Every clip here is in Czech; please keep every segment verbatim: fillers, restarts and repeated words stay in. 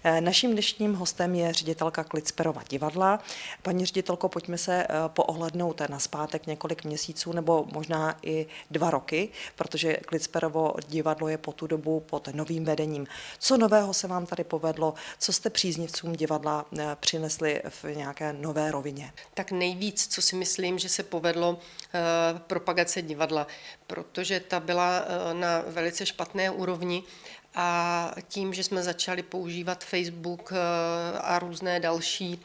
Naším dnešním hostem je ředitelka Klicperova divadla. Paní ředitelko, pojďme se poohlednout na zpátek několik měsíců nebo možná i dva roky, protože Klicperovo divadlo je po tu dobu pod novým vedením. Co nového se vám tady povedlo? Co jste příznivcům divadla přinesli v nějaké nové rovině? Tak nejvíc, co si myslím, že se povedlo, propagace divadla, protože ta byla na velice špatné úrovni a tím, že jsme začali používat Facebook a různé další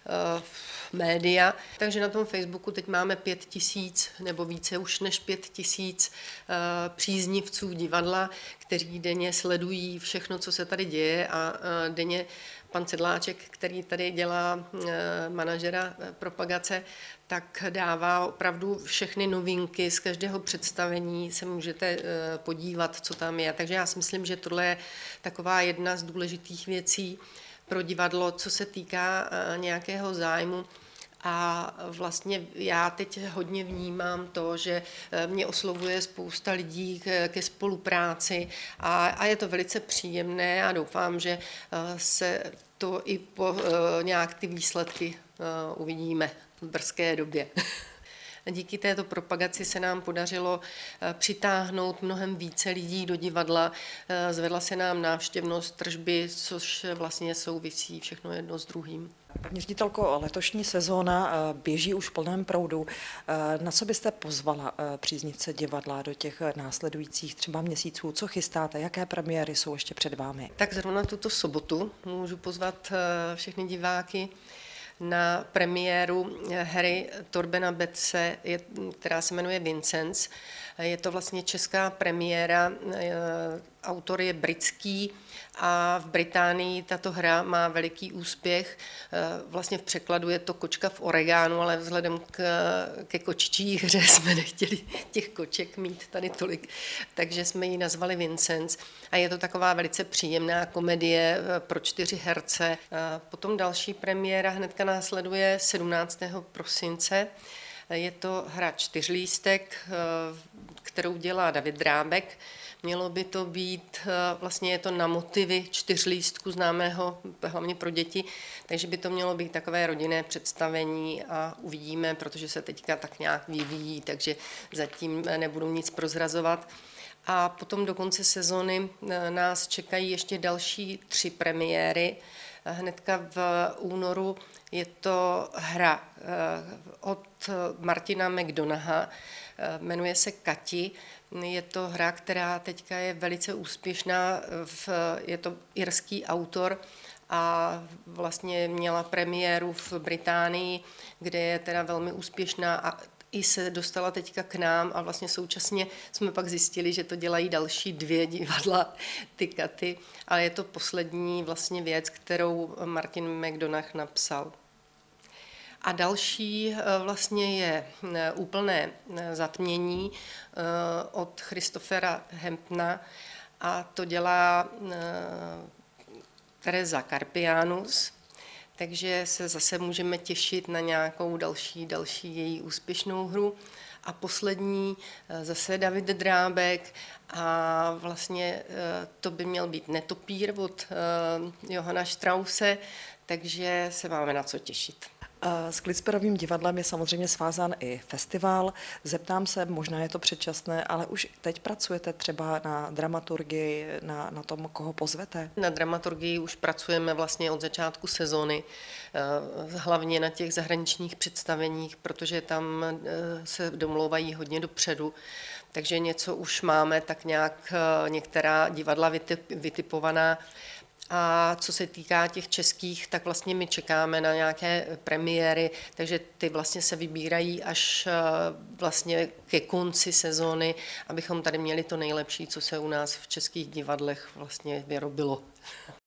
média, takže na tom Facebooku teď máme pět tisíc nebo více už než pět tisíc příznivců divadla, kteří denně sledují všechno, co se tady děje a denně pan Sedláček, který tady dělá manažera propagace, tak dává opravdu všechny novinky z každého představení, se můžete podívat, co tam je. Takže já si myslím, že tohle je taková jedna z důležitých věcí pro divadlo, co se týká nějakého zájmu. A vlastně já teď hodně vnímám to, že mě oslovuje spousta lidí ke spolupráci a, a je to velice příjemné a doufám, že se to i po nějak ty výsledky uvidíme v brzké době. Díky této propagaci se nám podařilo přitáhnout mnohem více lidí do divadla. Zvedla se nám návštěvnost, tržby, což vlastně souvisí všechno jedno s druhým. Paní ředitelko, letošní sezóna běží už v plném proudu. Na co byste pozvala příznivce divadla do těch následujících třeba měsíců? Co chystáte? Jaké premiéry jsou ještě před vámi? Tak zrovna tuto sobotu můžu pozvat všechny diváky na premiéru hry Torbena Betze, která se jmenuje Vincenz. Je to vlastně česká premiéra, autor je britský a v Británii tato hra má veliký úspěch. Vlastně v překladu je to Kočka v oregánu, ale vzhledem k, ke kočičí hře jsme nechtěli těch koček mít tady tolik, takže jsme ji nazvali Vincenz. A je to taková velice příjemná komedie pro čtyři herce. Potom další premiéra hnedka následuje sedmnáctého prosince. Je to hra Čtyřlístek, kterou dělá David Drábek. Mělo by to být, vlastně je to na motivy Čtyřlístku, známého hlavně pro děti, takže by to mělo být takové rodinné představení a uvidíme, protože se teďka tak nějak vyvíjí, takže zatím nebudu nic prozrazovat. A potom do konce sezony nás čekají ještě další tři premiéry. Hnedka v únoru je to hra od Martina McDonaha, jmenuje se Kati. Je to hra, která teďka je velice úspěšná, je to irský autor a vlastně měla premiéru v Británii, kde je teda velmi úspěšná a i se dostala teďka k nám a vlastně současně jsme pak zjistili, že to dělají další dvě divadla, ty Katy, ale je to poslední vlastně věc, kterou Martin McDonagh napsal. A další vlastně je Úplné zatmění od Christophera Hamptona a to dělá Teresa Karpianus. Takže se zase můžeme těšit na nějakou další, další její úspěšnou hru. A poslední zase David Drábek a vlastně to by měl být Netopír od Johana Strause, takže se máme na co těšit. S Klicperovým divadlem je samozřejmě svázán i festival. Zeptám se, možná je to předčasné, ale už teď pracujete třeba na dramaturgii, na, na tom, koho pozvete? Na dramaturgii už pracujeme vlastně od začátku sezóny, hlavně na těch zahraničních představeních, protože tam se domlouvají hodně dopředu. Takže něco už máme tak nějak některá divadla vytipovaná. A co se týká těch českých, tak vlastně my čekáme na nějaké premiéry, takže ty vlastně se vybírají až vlastně ke konci sezóny, abychom tady měli to nejlepší, co se u nás v českých divadlech vlastně vyrobilo.